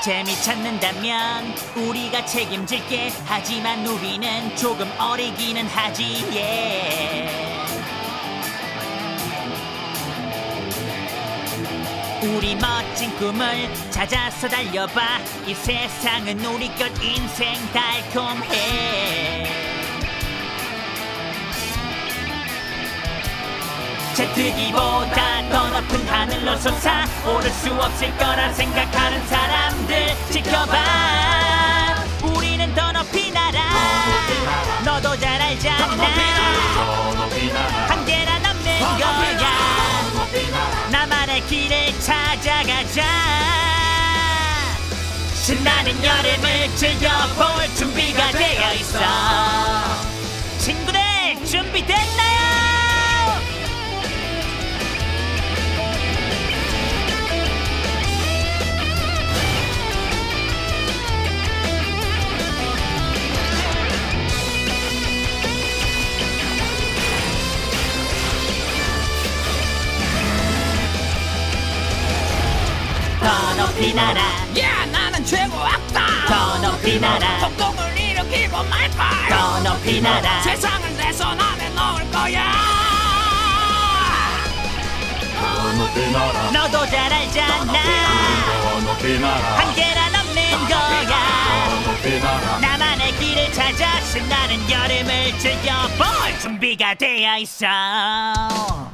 재미 찾는다면 우리가 책임질게. 하지만 우리는 조금 어리기는 하지. 우리 멋진 꿈을 찾아서 달려봐. 이 세상은 우리 것 인생 달콤해. 제트기보다 더 높은 하늘로 솟아 오를 수 없을 거라 생각하는 사람들 지켜봐. 우리는 더 높이 날아. 너도 잘 알잖아. 한계란 없는 거야. 나만의 길을 찾아가자. 신나는 여름을 즐겨볼 준비가 되어 있어. 친구들 준비됐나요? 더 높이 날아. 나는 최고 악당. 더 높이 날아. 폭동을 일으키고 말걸. 더 높이 날아. 세상을 내 손 안에 넣을 거야. 더 높이 날아. 너도 잘 알잖아. 더 높이 날아. 한계란 없는 거야. 더 높이 날아. 나만의 길을 찾아 신나는 여름을 즐겨볼 준비가 되어 있어.